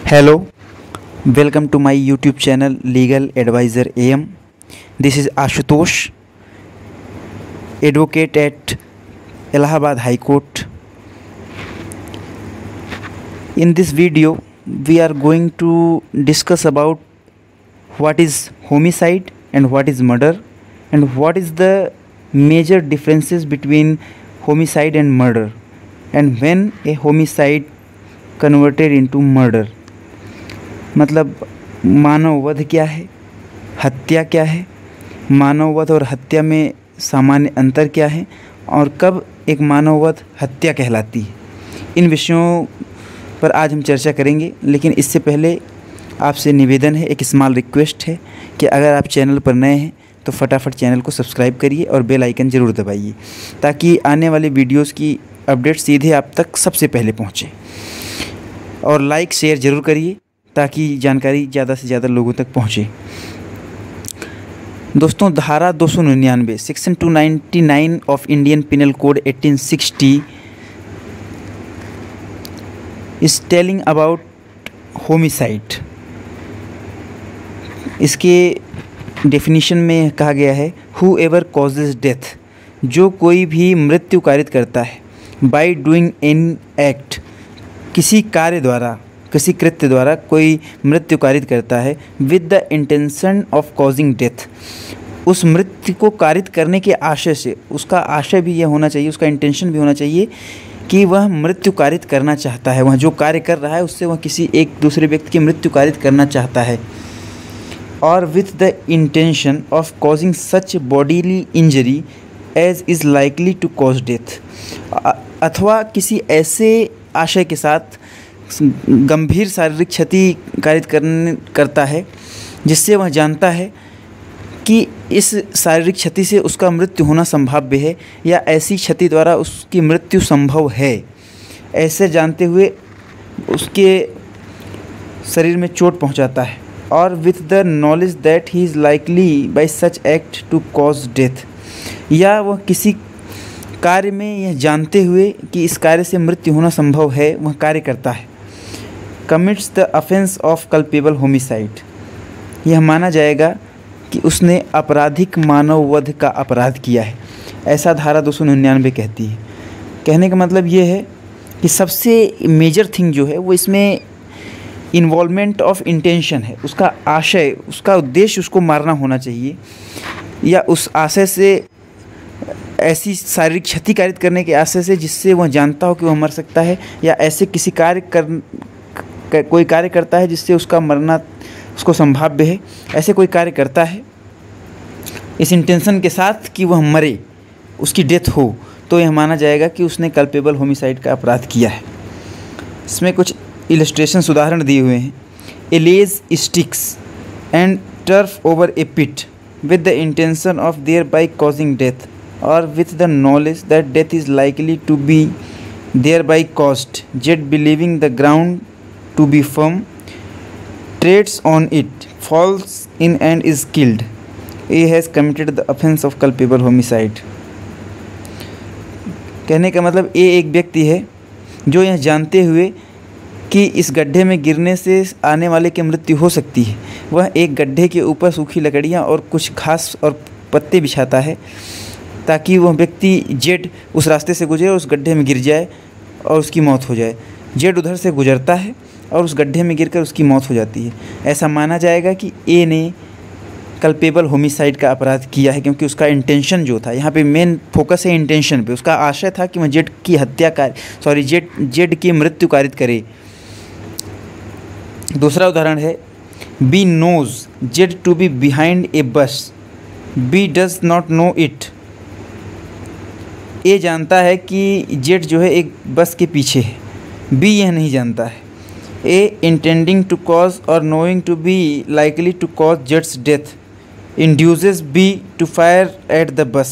Hello, welcome to my YouTube channel Legal Advisor AM. This is Ashutosh, advocate at Allahabad High Court. In this video, we are going to discuss about what is homicide and what is murder, and what is the major differences between homicide and murder, and when a homicide converted into murder. मतलब मानव वध क्या है, हत्या क्या है, मानव वध और हत्या में सामान्य अंतर क्या है, और कब एक मानव वध हत्या कहलाती है। इन विषयों पर आज हम चर्चा करेंगे, लेकिन इससे पहले आपसे निवेदन है, एक स्मॉल रिक्वेस्ट है कि अगर आप चैनल पर नए हैं तो फटाफट चैनल को सब्सक्राइब करिए और बेल आइकन ज़रूर दबाइए, ताकि आने वाले वीडियोस की अपडेट सीधे आप तक सबसे पहले पहुँचे। और लाइक शेयर ज़रूर करिए ताकि जानकारी ज़्यादा से ज़्यादा लोगों तक पहुँचे। दोस्तों, धारा 299 section 299 of Indian penal code 1860 is telling about homicide. इसके डेफिनेशन में कहा गया है, हु एवर कॉजेज डेथ, जो कोई भी मृत्यु कारित करता है, बाय डूइंग एनी एक्ट, किसी कार्य द्वारा, किसी कृत्य द्वारा कोई मृत्यु कारित करता है, with the intention of causing death, उस मृत्यु को कारित करने के आशय से, उसका आशय भी यह होना चाहिए, उसका इंटेंशन भी होना चाहिए कि वह मृत्यु कारित करना चाहता है, वह जो कार्य कर रहा है उससे वह किसी एक दूसरे व्यक्ति की मृत्यु कारित करना चाहता है, और with the intention of causing such bodily injury as is likely to cause death, अथवा किसी ऐसे आशय के साथ गंभीर शारीरिक क्षति कारित करता है जिससे वह जानता है कि इस शारीरिक क्षति से उसका मृत्यु होना संभाव्य है, या ऐसी क्षति द्वारा उसकी मृत्यु संभव है, ऐसे जानते हुए उसके शरीर में चोट पहुंचाता है, और with the knowledge that he is likely by such act to cause death, या वह किसी कार्य में यह जानते हुए कि इस कार्य से मृत्यु होना संभव है वह कार्य करता है। Commits the offence of culpable homicide, यह माना जाएगा कि उसने आपराधिक मानव वध का अपराध किया है, ऐसा धारा 299 कहती है। कहने का मतलब ये है कि सबसे मेजर थिंग जो है वो इसमें इन्वॉल्वमेंट ऑफ इंटेंशन है, उसका आशय, उसका उद्देश्य उसको मारना होना चाहिए, या उस आशय से ऐसी शारीरिक क्षति कारित करने के आशय से जिससे वह जानता हो कि वह मर सकता है, या ऐसे किसी कोई कार्य करता है जिससे उसका मरना उसको संभाव्य है, ऐसे कोई कार्य करता है इस इंटेंशन के साथ कि वह मरे, उसकी डेथ हो, तो यह माना जाएगा कि उसने कल्पेबल होमिसाइड का अपराध किया है। इसमें कुछ इलस्ट्रेशंस उदाहरण दिए हुए हैं। A lays sticks and turf over a pit with the intention of thereby causing death, और with the knowledge that death is likely to be thereby caused, Z believing the ground to be firm, treads on it, falls in and is killed. A has committed the offense of culpable homicide. कहने का मतलब ए एक व्यक्ति है जो यह जानते हुए कि इस गड्ढे में गिरने से आने वाले की मृत्यु हो सकती है, वह एक गड्ढे के ऊपर सूखी लकड़ियाँ और कुछ घास और पत्ते बिछाता है ताकि वह व्यक्ति जेड उस रास्ते से गुजरे और उस गड्ढे में गिर जाए और उसकी मौत हो जाए। जेड उधर से गुजरता है और उस गड्ढे में गिरकर उसकी मौत हो जाती है। ऐसा माना जाएगा कि ए ने कल्पेबल होमिसाइड का अपराध किया है, क्योंकि उसका इंटेंशन जो था, यहाँ पे मेन फोकस है इंटेंशन पे, उसका आशय था कि वह जेड की जेड की मृत्यु कारित करे। दूसरा उदाहरण है, B knows Z to be behind a bush, B does not know it. A जानता है कि जेड जो है एक बस के पीछे है, बी यह नहीं जानता है। ए इंटेंडिंग टू कॉज और knowing to be likely to cause जेट्स death induces B to fire at the bush.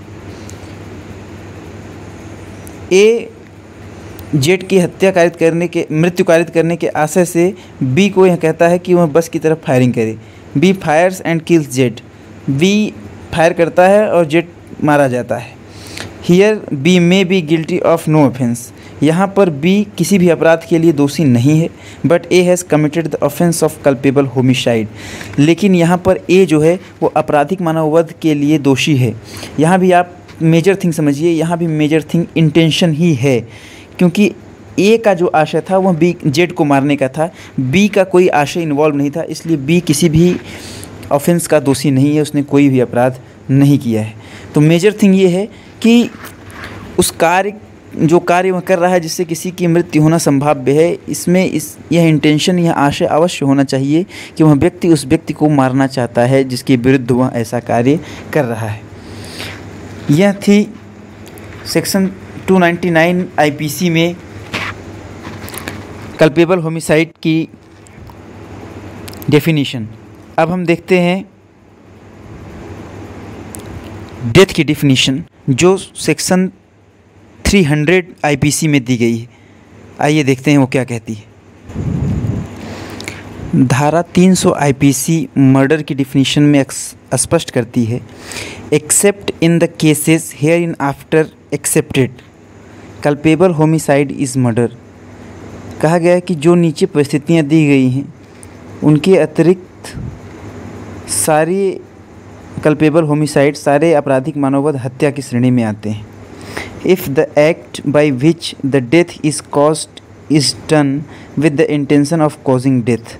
A jet की हत्या कारित करने के मृत्यु कारित करने के आशय से बी को यह कहता है कि वह बस की तरफ फायरिंग करे। B fires and kills Z, B फायर करता है और जेट मारा जाता है। Here B may be guilty of no offence, यहाँ पर बी किसी भी अपराध के लिए दोषी नहीं है, but A has committed the offence of culpable homicide. लेकिन यहाँ पर ए जो है वो आपराधिक मानववध के लिए दोषी है। यहाँ भी आप मेजर थिंग समझिए, यहाँ भी मेजर थिंग इंटेंशन ही है, क्योंकि ए का जो आशय था वह बी जेड को मारने का था, बी का कोई आशय इन्वॉल्व नहीं था, इसलिए बी किसी भी ऑफेंस का दोषी नहीं है, उसने कोई भी अपराध नहीं किया है। तो मेजर थिंग ये है कि उस जो कार्य वह कर रहा है जिससे किसी की मृत्यु होना संभाव्य है, इसमें यह इंटेंशन, यह आशय अवश्य होना चाहिए कि वह व्यक्ति उस व्यक्ति को मारना चाहता है जिसके विरुद्ध वह ऐसा कार्य कर रहा है। यह थी सेक्शन 299 आईपीसी में कल्पेबल होमिसाइड की डेफिनेशन। अब हम देखते हैं डेथ की डेफिनेशन जो सेक्शन 300 आईपीसी में दी गई है। आइए देखते हैं वो क्या कहती है। धारा 300 आईपीसी मर्डर की डेफिनेशन में स्पष्ट करती है, except in the cases hereinafter excepted culpable homicide is murder. कहा गया है कि जो नीचे परिस्थितियाँ दी गई हैं उनके अतिरिक्त सारी कल्पेबल होमिसाइड, सारे आपराधिक मानववध हत्या की श्रेणी में आते हैं। If the act by which the death is caused is done with the intention of causing death,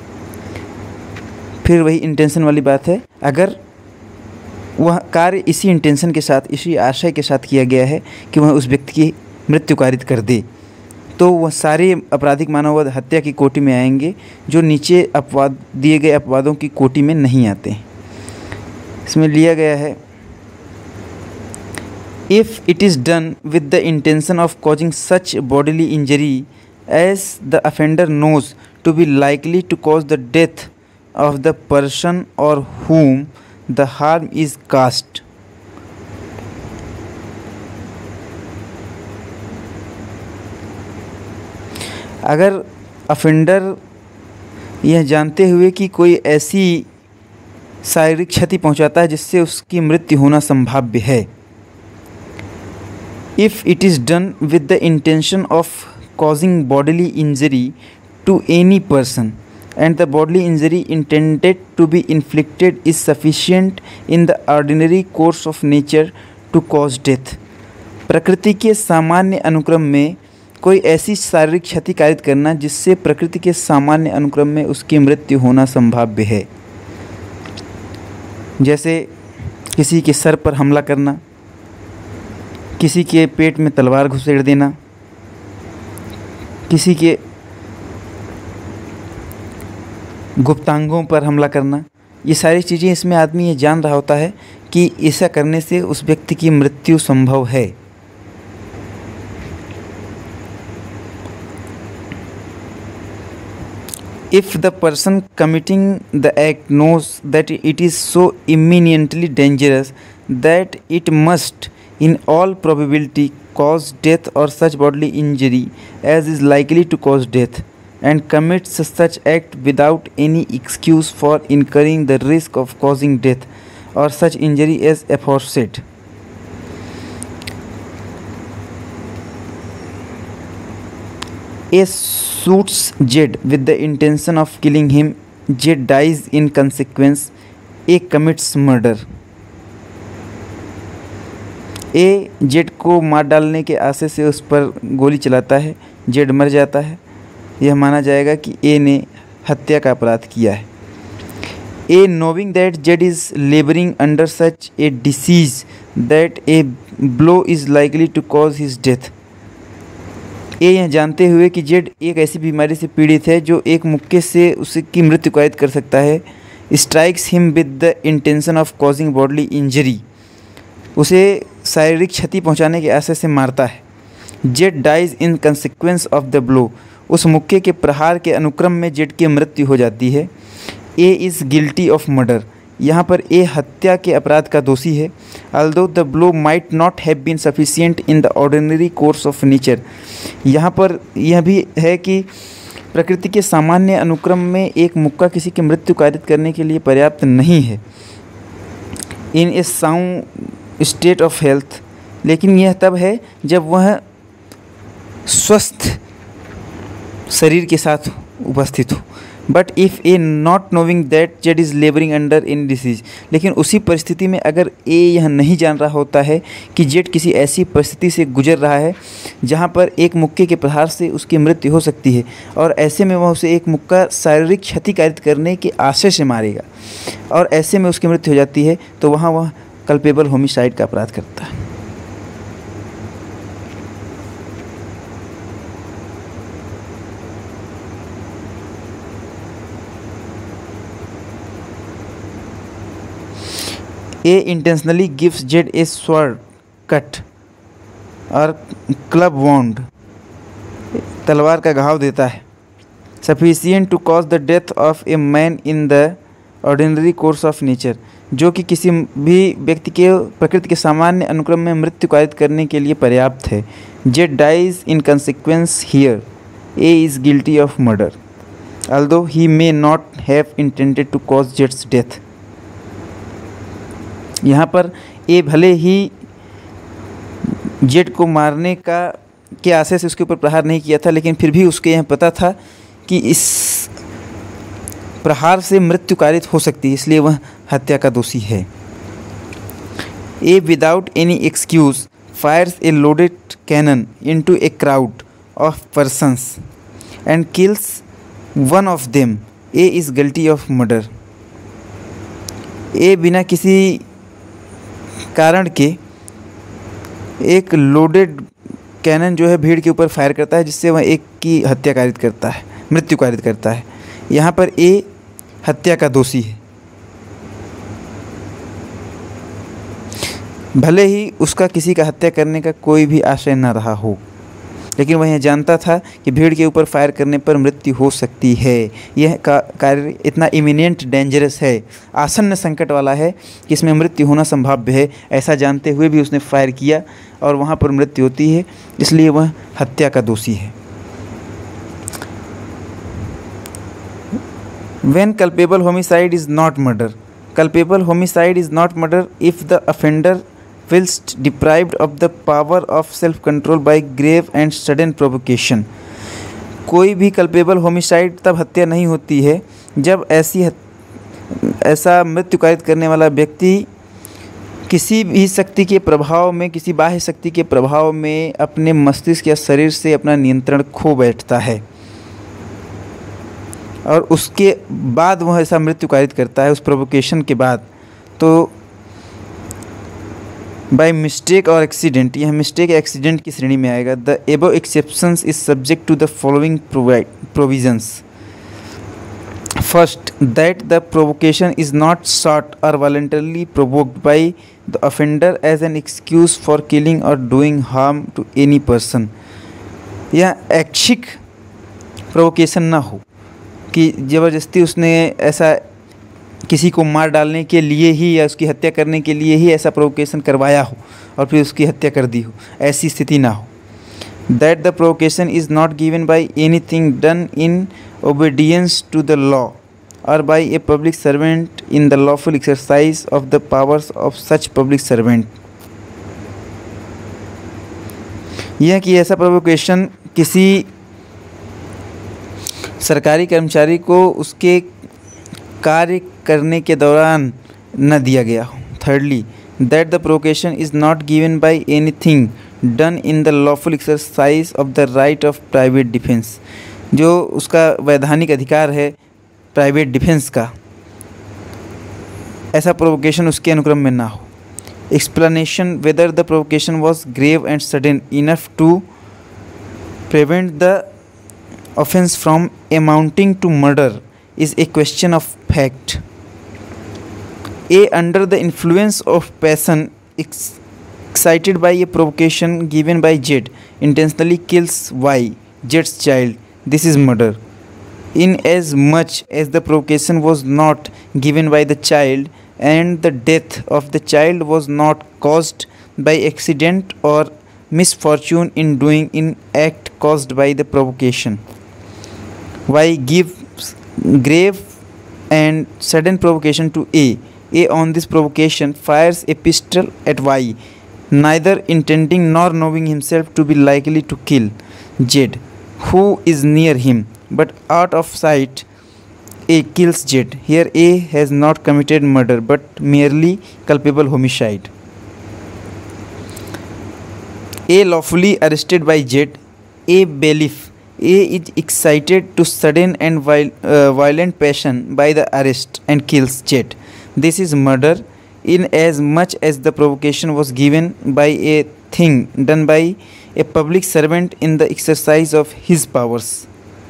फिर वही इंटेंशन वाली बात है, अगर वह कार्य इसी इंटेंशन के साथ, इसी आशय के साथ किया गया है कि वह उस व्यक्ति की मृत्यु कारित कर दे, तो वह सारे आपराधिक मानववध हत्या की कोटि में आएंगे जो नीचे अपवाद दिए गए अपवादों की कोटि में नहीं आते हैं। इसमें लिया गया है, if it is done with the intention of causing such bodily injury as the offender knows to be likely to cause the death of the person or whom the harm is caused, अगर offender यह जानते हुए कि कोई ऐसी शारीरिक क्षति पहुंचाता है जिससे उसकी मृत्यु होना संभाव्य है, if it is done with the intention of causing bodily injury to any person and the bodily injury intended to be inflicted is sufficient in the ordinary course of nature to cause death। प्रकृति के सामान्य अनुक्रम में कोई ऐसी शारीरिक क्षति कारित करना जिससे प्रकृति के सामान्य अनुक्रम में उसकी मृत्यु होना संभाव्य है, जैसे किसी के सर पर हमला करना, किसी के पेट में तलवार घुसेड़ देना, किसी के गुप्तांगों पर हमला करना, ये सारी चीज़ें इसमें आदमी ये जान रहा होता है कि ऐसा करने से उस व्यक्ति की मृत्यु संभव है। If the person committing the act knows that it is so imminently dangerous that it must in all probability cause death or such bodily injury as is likely to cause death, and commits such act without any excuse for incurring the risk of causing death or such injury as aforesaid, A shoots Z with the intention of killing him. Z dies in consequence. A commits murder. A Z को मार डालने के आशय से उस पर गोली चलाता है, जेड मर जाता है, यह माना जाएगा कि ए ने हत्या का अपराध किया है। A knowing that Z is labouring under such a disease that a blow is likely to cause his death. A यह जानते हुए कि जेड एक ऐसी बीमारी से पीड़ित है जो एक मुक्के से उसकी मृत्यु कायद कर सकता है, strikes him with the intention of causing bodily injury, उसे शारीरिक क्षति पहुंचाने के आशय से मारता है। Z dies in consequence of the blow, उस मुक्के के प्रहार के अनुक्रम में जेड की मृत्यु हो जाती है। A is guilty of murder, यहाँ पर ए हत्या के अपराध का दोषी है। Although the blow might not have been sufficient in the ordinary course of nature, यहाँ पर यह भी है कि प्रकृति के सामान्य अनुक्रम में एक मुक्का किसी की मृत्यु कारित करने के लिए पर्याप्त नहीं है। In a sound state of health, लेकिन यह तब है जब वह स्वस्थ शरीर के साथ उपस्थित हो। But if A not knowing that Z is labouring under in disease, लेकिन उसी परिस्थिति में अगर ए यह नहीं जान रहा होता है कि जेड किसी ऐसी परिस्थिति से गुजर रहा है जहाँ पर एक मुक्के के प्रहार से उसकी मृत्यु हो सकती है, और ऐसे में वह उसे एक मुक्का शारीरिक क्षति कारित करने के आशय से मारेगा और ऐसे में उसकी मृत्यु हो जाती है, तो वहाँ वह कल्पेबल होमिसाइड का अपराध करता है। A intentionally gives Jed a sword cut और क्लब wound, तलवार का घाव देता है, sufficient to cause the death of a man in the ordinary course of nature, जो कि किसी भी व्यक्ति के प्रकृति के सामान्य अनुक्रम में मृत्यु कारित करने के लिए पर्याप्त है। Jed dies in consequence here. A is guilty of murder, although he may not have intended to cause Jed's death. यहाँ पर ए भले ही जेड को मारने के आशय से उसके ऊपर प्रहार नहीं किया था, लेकिन फिर भी उसके यह पता था कि इस प्रहार से मृत्यु कारित हो सकती है, इसलिए वह हत्या का दोषी है। A without any excuse fires a loaded cannon into a crowd of persons and kills one of them. A is guilty of murder. A बिना किसी कारण के एक लोडेड कैनन जो है भीड़ के ऊपर फायर करता है, जिससे वह एक की हत्या कारित करता है, मृत्यु कारित करता है। यहाँ पर ए हत्या का दोषी है, भले ही उसका किसी का हत्या करने का कोई भी आशय न रहा हो, लेकिन वह यह जानता था कि भीड़ के ऊपर फायर करने पर मृत्यु हो सकती है। यह कार्य इतना इमिनेंट डेंजरस है, आसन्न संकट वाला है कि इसमें मृत्यु होना संभाव्य है। ऐसा जानते हुए भी उसने फायर किया और वहाँ पर मृत्यु होती है, इसलिए वह हत्या का दोषी है। When culpable homicide is not murder. Culpable homicide is not murder if the offender whilst deprived of the power of self-control by grave and sudden provocation. कोई भी कल्पेबल होमिसाइड तब हत्या नहीं होती है जब ऐसा मृत्यु कारित करने वाला व्यक्ति किसी भी शक्ति के प्रभाव में, किसी बाह्य शक्ति के प्रभाव में अपने मस्तिष्क या शरीर से अपना नियंत्रण खो बैठता है और उसके बाद वह ऐसा मृत्यु कारित करता है, उस प्रोवोकेशन के बाद। तो बाय मिस्टेक और एक्सीडेंट, यह मिस्टेक या एक्सीडेंट की श्रेणी में आएगा। The above exceptions is subject to the following provisions. First, that the provocation is not sought or voluntarily provoked by the offender as an excuse for killing or doing harm to any person. यह ऐच्छिक provocation ना हो कि ज़बरदस्ती उसने ऐसा किसी को मार डालने के लिए ही या उसकी हत्या करने के लिए ही ऐसा प्रोवोकेशन करवाया हो और फिर उसकी हत्या कर दी हो, ऐसी स्थिति ना हो। That the provocation is not given by anything done in obedience to the law और by a public servant in the lawful exercise of the powers of such public servant. यह कि ऐसा प्रोवोकेशन किसी सरकारी कर्मचारी को उसके कार्य करने के दौरान न दिया गया हो। Thirdly, that the provocation is not given by anything done in the lawful exercise of the right of private defence, जो उसका वैधानिक अधिकार है प्राइवेट डिफेंस का, ऐसा प्रोवोकेशन उसके अनुक्रम में ना हो। Explanation whether the provocation was grave and sudden enough to prevent the offense from amounting to murder is a question of fact. A, under the influence of passion excited by a provocation given by Z, intentionally kills Y, Z's child. This is murder. In as much as the provocation was not given by the child and the death of the child was not caused by accident or misfortune in doing an act caused by the provocation. Y gives grave and sudden provocation to A. A on this provocation fires a pistol at Y, neither intending nor knowing himself to be likely to kill. Jed, who is near him but out of sight. A kills Jed. Here A has not committed murder but merely culpable homicide. A lawfully arrested by Jed. A bailiff. A is excited to sudden and violent passion by the arrest and kills Jed. This is murder in as much as the provocation was given by a thing done by a public servant in the exercise of his powers.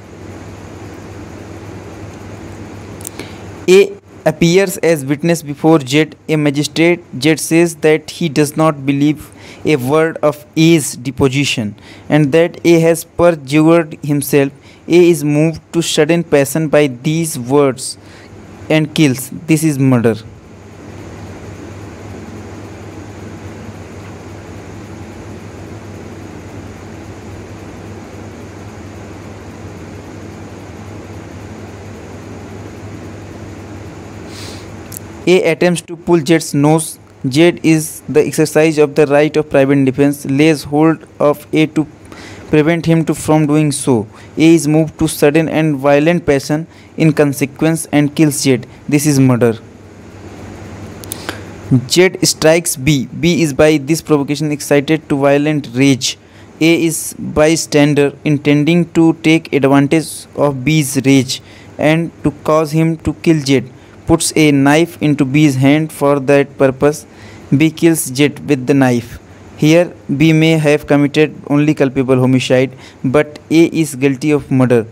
A appears as witness before Jed. A magistrate. Jed says that he does not believe a word of A's deposition and that A has perjured himself. A is moved to sudden passion by these words and kills. This is murder. A attempts to pull Jed's nose. Jed is the exercise of the right of private defense, lays hold of A to prevent him from doing so. A is moved to sudden and violent passion in consequence and kills Jed. This is murder. Jed strikes B. B is by this provocation excited to violent rage. A is bystander intending to take advantage of B's rage and to cause him to kill Jed. Puts a knife into B's hand for that purpose. B kills Jed with the knife. Here B may have committed only culpable homicide, but A is guilty of murder.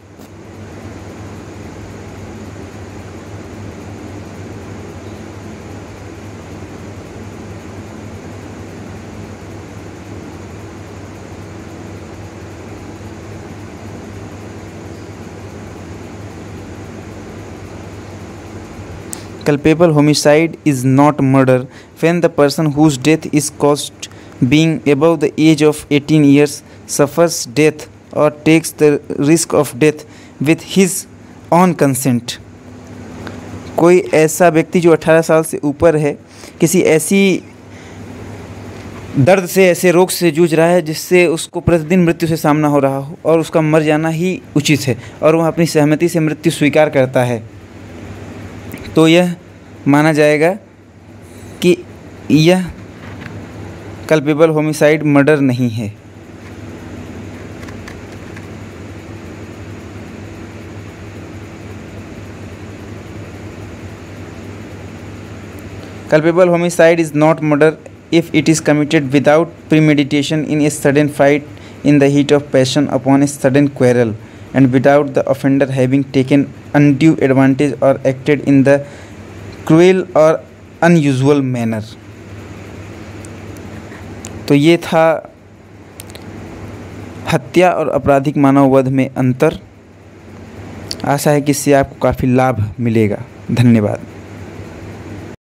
Culpable homicide is not murder when the person whose death is caused, being above the age of 18 years, suffers death or takes the risk of death with his own consent. कोई ऐसा व्यक्ति जो 18 साल से ऊपर है किसी ऐसी दर्द से, ऐसे रोग से जूझ रहा है जिससे उसको प्रतिदिन मृत्यु से सामना हो रहा हो और उसका मर जाना ही उचित है और वह अपनी सहमति से मृत्यु स्वीकार करता है, तो यह माना जाएगा कि यह कल्पेबल होमिसाइड मर्डर नहीं है। Culpable homicide is not murder if it is committed without premeditation in a sudden fight in the heat of passion upon a sudden quarrel and without the offender having taken undue advantage or acted in the cruel or unusual manner। तो ये था हत्या और आपराधिक मानववध में अंतर। आशा है कि इससे आपको काफ़ी लाभ मिलेगा। धन्यवाद।